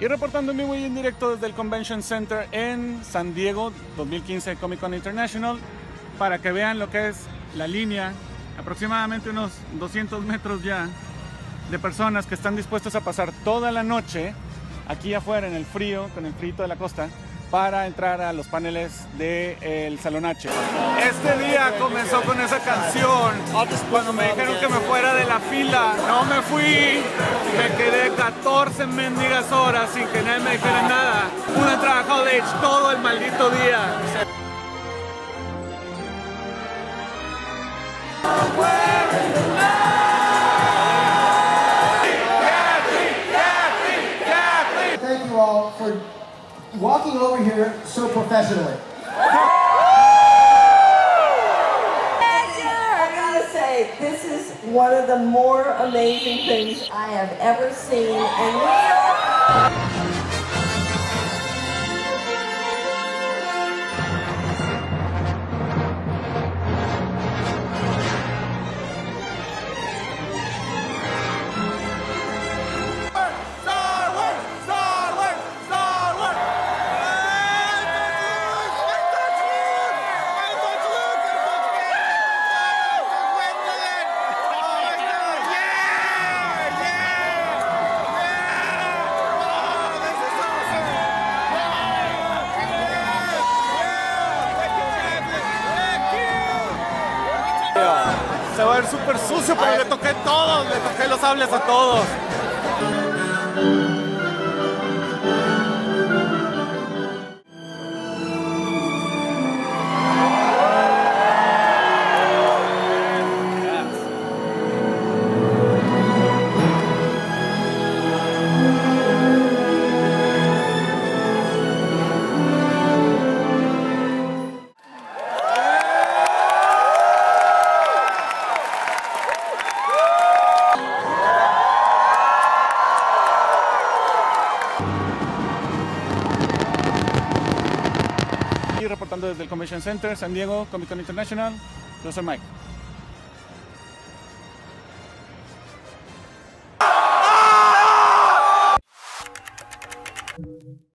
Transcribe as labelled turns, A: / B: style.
A: Y reportando en vivo y en directo desde el Convention Center en San Diego 2015 Comic Con International, para que vean lo que es la línea, aproximadamente unos 200 metros ya, de personas que están dispuestos a pasar toda la noche aquí afuera en el frío, con el frío de la costa, para entrar a los paneles del Salón H. Este día comenzó con esa canción. Cuando me dijeron que me fuera de la fila, no me fui. Me quedé 14 mendigas horas sin que nadie me dijera nada. Pude entrar a college todo el maldito día.
B: Thank you all for walking over here so professionally.
C: I gotta say, this is one of the more amazing things I have ever seen, and we are...
A: Se va a ver súper sucio, pero le toqué todos, le toqué los sables a todos. Y reportando desde el Convention Center, San Diego, Comic Con International, yo soy Mike.